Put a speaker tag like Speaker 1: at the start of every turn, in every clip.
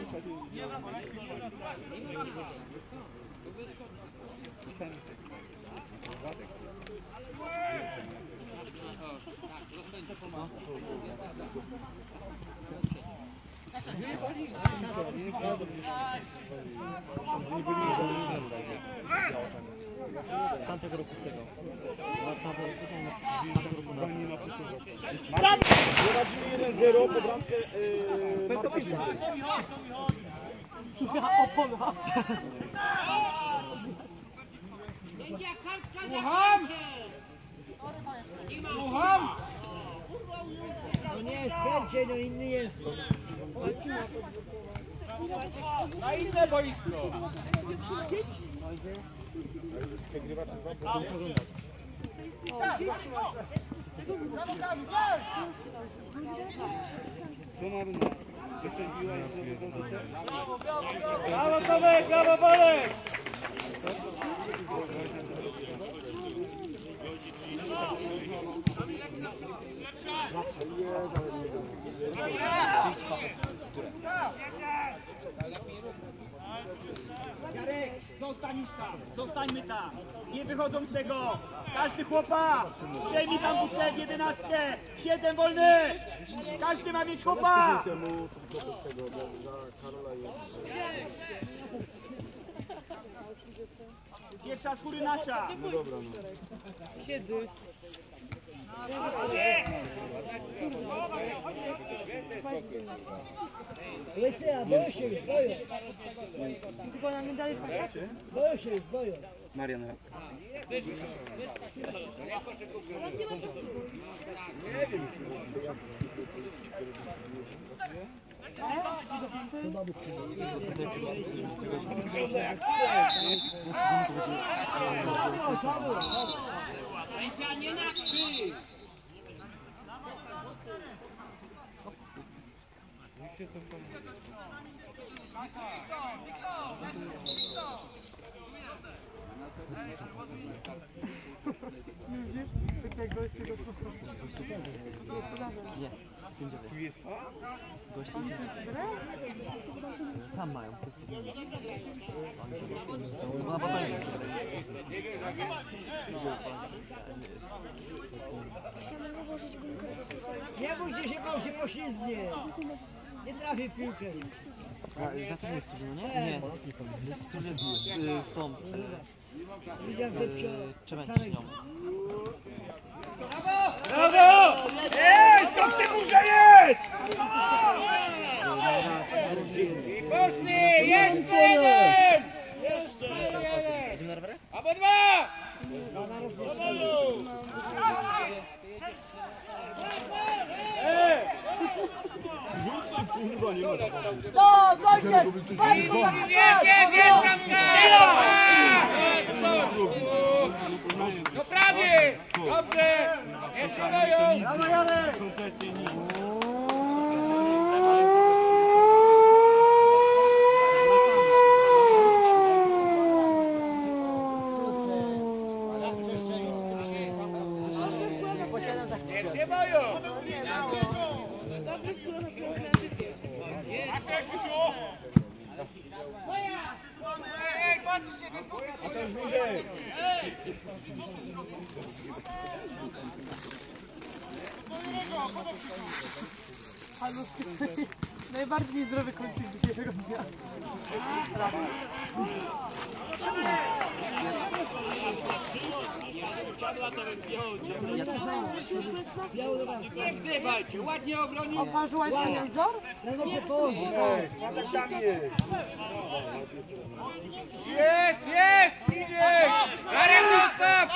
Speaker 1: Z tamtego roku z tego.
Speaker 2: Prowadzimy 1-0 po bramce Marka Zimny.
Speaker 3: Słucham!
Speaker 4: No nie jest chęcie, no inny jest.
Speaker 3: Na inne boisko!
Speaker 2: Co mamy? Wystąpiła jest do gazetę?
Speaker 3: Brawo Tomek, brawo Bolek!
Speaker 5: Jarek, zostań już tam, zostańmy tam. Nie wychodzą z tego. Każdy chłopa, przejmij tam WC w 11. 7 wolny. Każdy ma mieć chłopa. Pierwsza z góry nasza.
Speaker 2: No dobra, no.
Speaker 4: Kiedy? Łysy, a boją się już, boją. Tylko na mnie dalej patrzcie? Boją się już, boją.
Speaker 2: Marian Rak.
Speaker 5: Pensja nie na krzyż.
Speaker 1: Nie, sędziowie. Goście i sędziowie. Tam mają. No na potem.
Speaker 4: Nie bójcie się, bo się poślizgnie. Nie trafi w piłkę.
Speaker 1: A za to jest stróż, nie? Nie. Stróż jest z tą, z Czemęcznią.
Speaker 3: Brawo! Ej, co w tym górze jest? Mocny, jeszcze jeden!
Speaker 1: Idziemy na rowerek?
Speaker 3: Albo dwa!
Speaker 2: Rzucaj, kurwa, nie masz.
Speaker 4: No, Wojciech!
Speaker 3: No prawie! Dobrze! Jeszcze dają!
Speaker 2: Brawo, Jarek! Kompletnie nic.
Speaker 3: Niech się boją!
Speaker 2: A to jest bliżej.
Speaker 4: Najbardziej niezdrowy kończyk dzisiejszego dnia.
Speaker 3: Nie zgrywajcie, ładnie obronić.
Speaker 4: Oparzyłaś telewizor? No się położy.
Speaker 2: Patrz, tam jest.
Speaker 3: Jest! Idzie! Jarek, zostaw!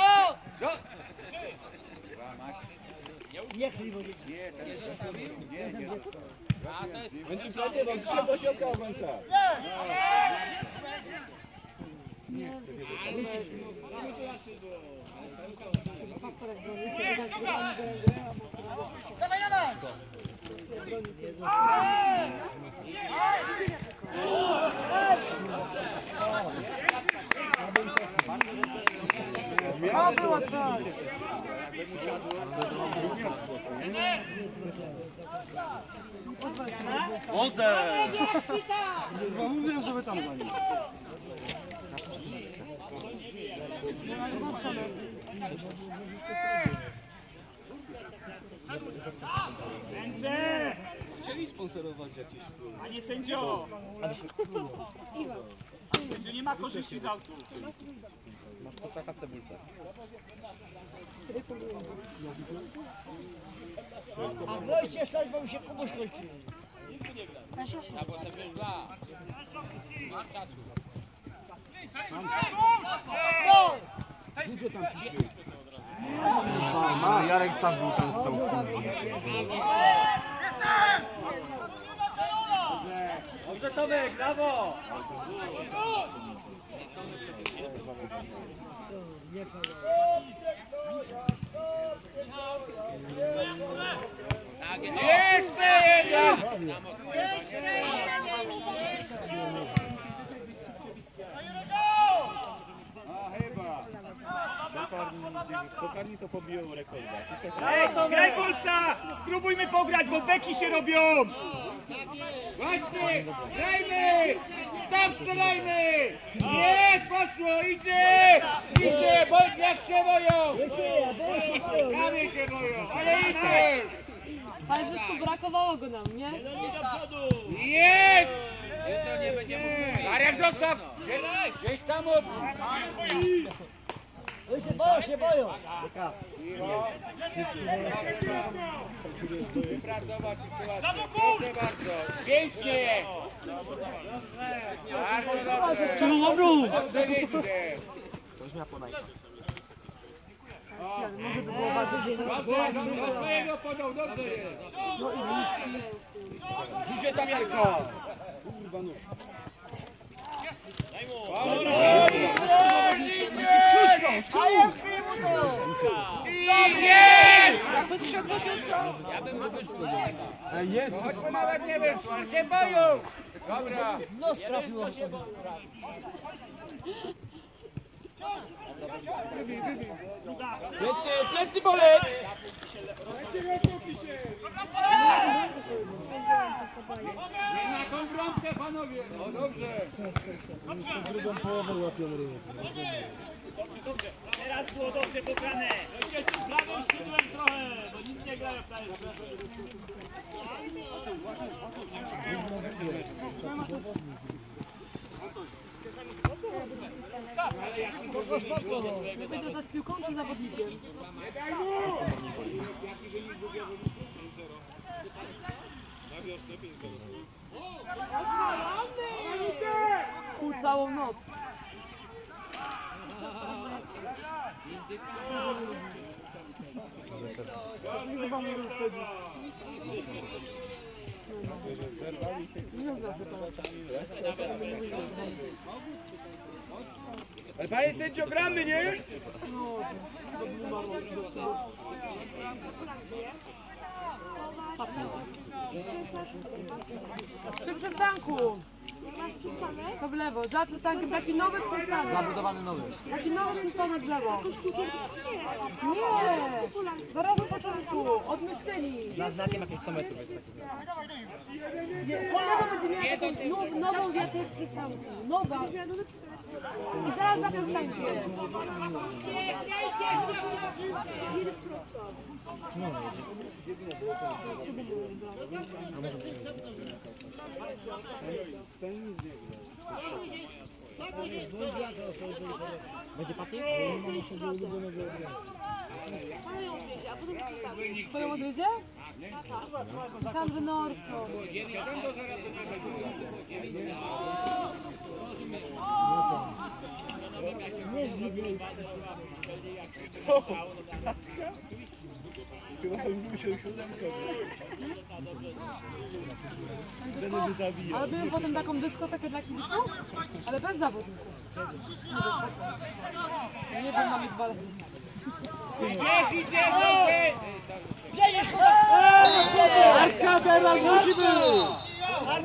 Speaker 2: Będzie pracę, bo dzisiaj do środka obrońca.
Speaker 1: Odejdź! No mówiłem, żeby tam za nim.
Speaker 5: Ręce!
Speaker 1: Chcieli sponsorować jakieś kluby.
Speaker 5: Panie sędzio! Sędzio nie ma korzyści z autu.
Speaker 1: Masz poczaka cebulce.
Speaker 4: A grojcie stać, bo mi się komuś kończy.
Speaker 1: Jarek sam był tam stał.
Speaker 5: Dobrze Tomek, brawo!
Speaker 3: Jeszcze jeden! A chyba. Tokarni to pobiją rekorda.
Speaker 5: Ej, graj Bolca! Spróbujmy pograć, bo beki się robią!
Speaker 3: Właśnie! Grajmy! I tam strzelajmy! Jest, poszło, idzie! Idzie, bo jak się boją! Prawie się boją, ale idzie!
Speaker 6: Ale wszystko brakowało go nam, nie?
Speaker 3: Jest! Jutro nie będzie mógł. Marek, zostaw! Gdzieś tam
Speaker 4: Oni się boją, się boją.
Speaker 3: Wypracować sytuację. Proszę bardzo. Pięknie jest! Bardzo dobrze. Dobrze jeźdźcie.
Speaker 6: Może by było bardzo źle.
Speaker 3: Do swojego podał, dobrze jest. Idzie tam Jarko.
Speaker 4: A jak ty mu to?
Speaker 3: Choćby nawet nie wyszło, ale się boją. Dobra.
Speaker 4: No strafiło.
Speaker 3: Plecy boleć! Nie na tą bramkę, panowie! No dobrze!
Speaker 1: Drugą połowę łapią rynek.
Speaker 5: Teraz było dobrze pograne. Brawo, skryłem trochę, bo nic nie grają w
Speaker 6: Będzie to z piłką czy zawodnikiem? Pół całą noc.
Speaker 3: Ale panie sędzio, gramy, nie?
Speaker 6: Przy przystanku. To w lewo, za przystankiem, taki nowy przystanek.
Speaker 1: Zabudowany nowy.
Speaker 6: Taki nowy przystanek w lewo. Nie! Zaraz na początku, od myśleli.
Speaker 1: Za znakiem jakieś 100 metrów jest taki.
Speaker 6: Po lewo będzie miała taką nową wiatr przystanku. Nowa. I zaraz za przystankiem.
Speaker 1: Będzie patyk? Bo nie ma naszego ulubionego
Speaker 6: Twoją odwiedzie? Tam, że Norso.
Speaker 1: Chyba już musiał siódemkę.
Speaker 6: Ale byłem potem taką dyskotekę dla kibiców, ale bez zawodników. Nie wiem, mamy 2 lata.
Speaker 3: Niech idzie, dobrze!
Speaker 1: Arka teraz musi być!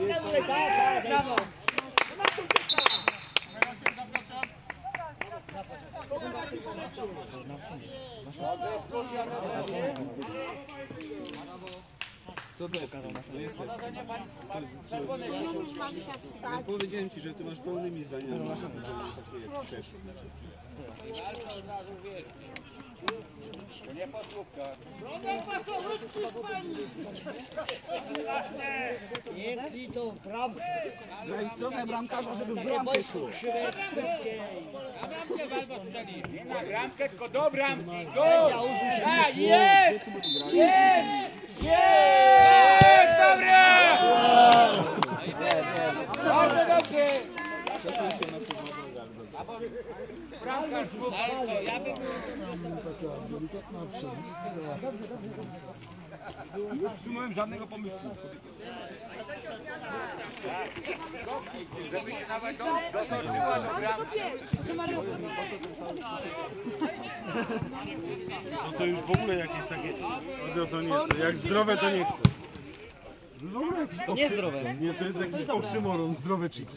Speaker 6: Brawo.
Speaker 7: Co to pokazał na ja powiedziałem ci, że ty masz pełnymi zdaniami. Takie jak szef.
Speaker 3: To nie po słówkach.
Speaker 4: Pięknie to w bramkę.
Speaker 7: Daj stronę bramkarza, żeby w bramkę szło.
Speaker 3: Nie na bramkę, tylko do bramki. A, jest! Jest! Jest! Dobra! Bardzo dobrze! Bramkarz
Speaker 2: Nie otrzymałem żadnego pomysłu.
Speaker 3: żeby się nawet dotoczyła do bramki.
Speaker 2: No to już w ogóle jakieś takie... No to nie, to jak zdrowe to nie chcę.
Speaker 1: To nie zdrowe.
Speaker 2: Nie, to jest jakiś oksymoron, zdrowe chipsy.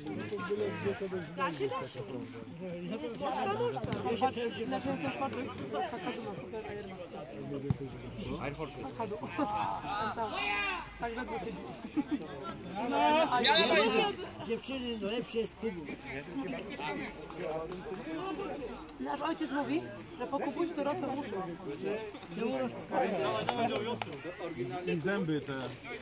Speaker 4: Dziewczyny, no lepsze jest klubu.
Speaker 6: Nasz ojciec mówi, że po kubulcu rosną uszy.
Speaker 2: I zęby te.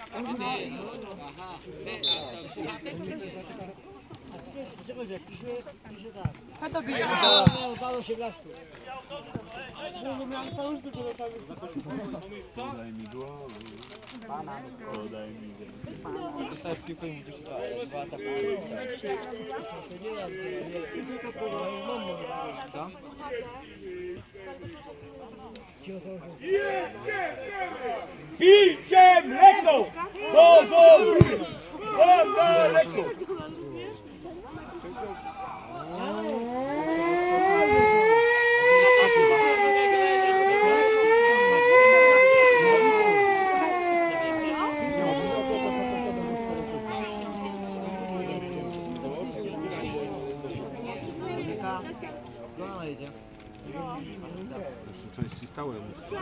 Speaker 4: Pisze tak.
Speaker 6: Pedofile.
Speaker 4: Udało się blasku.
Speaker 2: Daj mi głowę. Daj mi głowę.
Speaker 1: Dostajesz piłkę i mówisz, dwa ataki. Co?
Speaker 2: Pijcie mleko! Powodu! Mleko!
Speaker 1: No ona jedzie.
Speaker 2: Jeszcze coś ścistałem.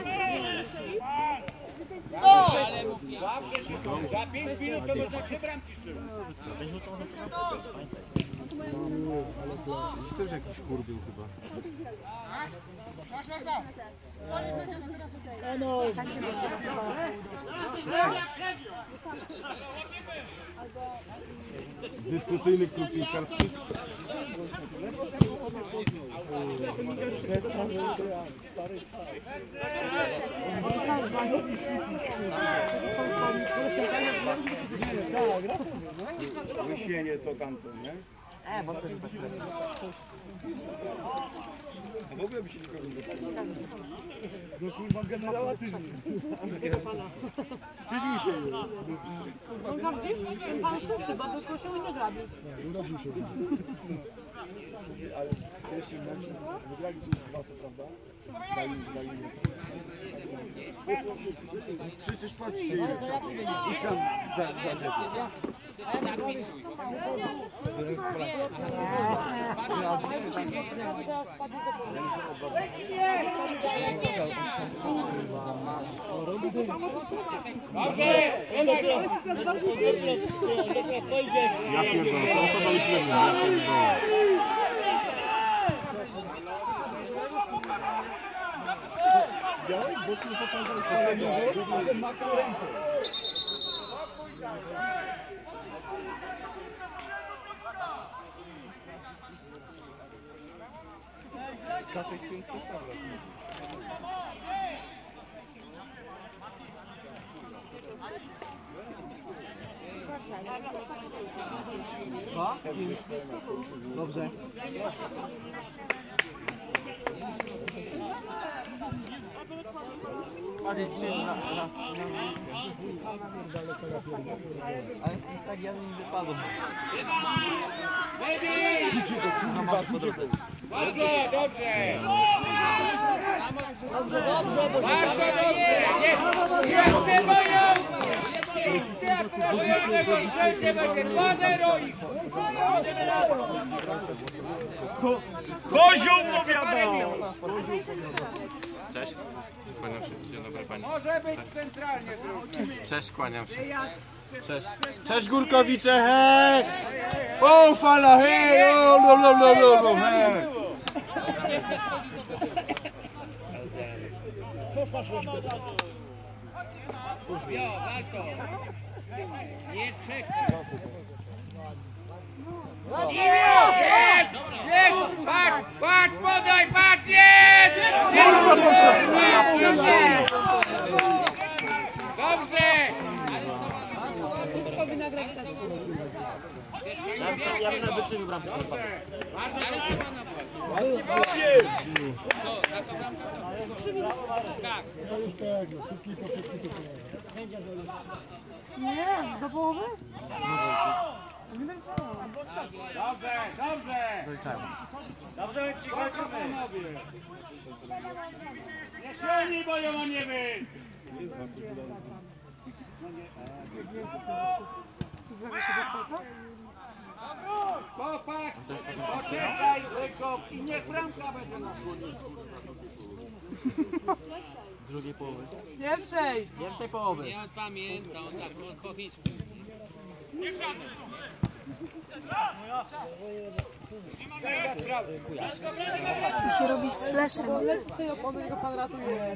Speaker 3: Za 5 minut to można 3 bramki strzelać.
Speaker 2: Też jakiś kur był chyba. Dyskusyjny klub piłkarski. Wysienie to tamto, nie?
Speaker 1: Bo to jest tak.
Speaker 2: A w ogóle by się nikogo nie dopadło. No kurwa generała tyś mi. Tyś mi się nie.
Speaker 6: On zawdziś pan suszy, bo tylko się nie grabi.
Speaker 2: Urodził się. Ale pierwszy mecz wygrali dwa, co prawda? Dali. Przecież patrzcie ile trzeba. I sam za Jeffy.
Speaker 6: Teraz spadnie do
Speaker 2: Ja pierdolę, to osoba i pierdolę. Ja pierdolę. Białek, bo ci pokazał swojego, ale ma tę rękę. Kaszę święt też tam robi.
Speaker 1: Co? Dobrze. Ale tak ja nie wypadłem.
Speaker 2: Rzucie to, kurwa, rzucie to.
Speaker 3: Bardzo dobrze!
Speaker 4: Dobrze, bo
Speaker 3: Bardzo dobrze! Nie się boją! Pracującego i nie będzie 2-0 i...
Speaker 5: Kozioł powiadał!
Speaker 8: Cześć. Kłaniam się. Dzień dobry pani.
Speaker 3: Może być centralnie drugi.
Speaker 8: Cześć, kłaniam się.
Speaker 2: Cześć Górkowicze, hej! O, fala, hej! O, lo, hej!
Speaker 3: Jest! Patrz, podaj, patrz, jest! Dobrze!
Speaker 1: Ja bym wykrzywił bramkę.
Speaker 6: Nie, do połowy?
Speaker 3: Dobrze, cicho, panowie. Nie siedzi, bo ją nie wy. Popatrz, poczekaj, wykop i niech bramka będzie na słoniku.
Speaker 1: Drugiej połowy.
Speaker 6: Pierwszej!
Speaker 1: Pierwszej połowy.
Speaker 9: Ja pamiętam, tak, po hiszpańsku.
Speaker 10: I się robi z fleszem.
Speaker 6: Z tej opony go pan ratuje.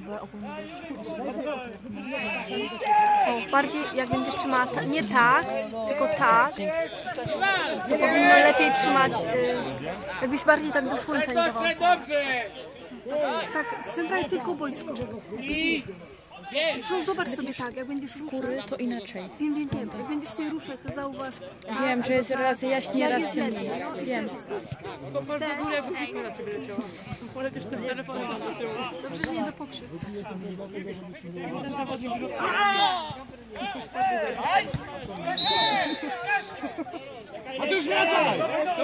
Speaker 10: O, bardziej jak będziesz trzymała nie tak, tylko tak, to powinno lepiej trzymać, jakbyś bardziej tak do słońca nie dawała. Tak, centralnie tylko boisko. Zresztą zobacz sobie tak, jak będziesz skóry, to inaczej. Wiem, jak będziesz się ruszać, to zauważ.
Speaker 6: Wiem, że jest raz jaśniej, raz ciemniej. Wiem.
Speaker 10: Dobrze, że nie do pokrzyw.
Speaker 3: A ty już wracaj!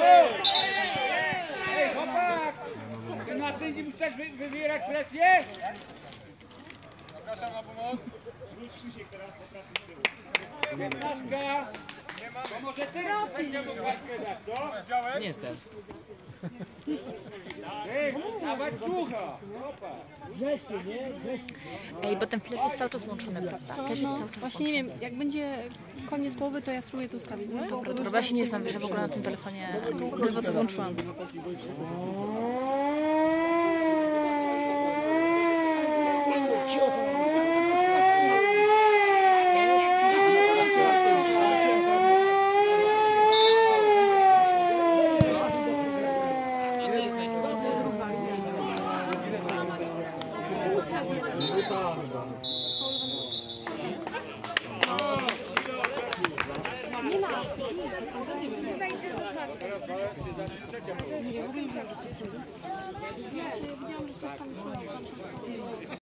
Speaker 3: Ej, chłopak! Ty na sędzi chcesz wywierać presję? Zapraszam na pomoc. Wróć Krzysiek teraz, popracuj z tyłu. 15. To może ty będzie mógł dać, co?
Speaker 1: Nie jestem.
Speaker 3: Ej, dawać słucha!
Speaker 10: Ej, bo ten flash jest cały czas włączony, prawda? Flash jest cały czas
Speaker 6: Właśnie nie wiem, jak będzie koniec połowy, to ja spróbuję to ustawić. No?
Speaker 10: Dobra, bo ja się nie znam, wiesz, ja w ogóle na tym telefonie ledwo co włączyłam.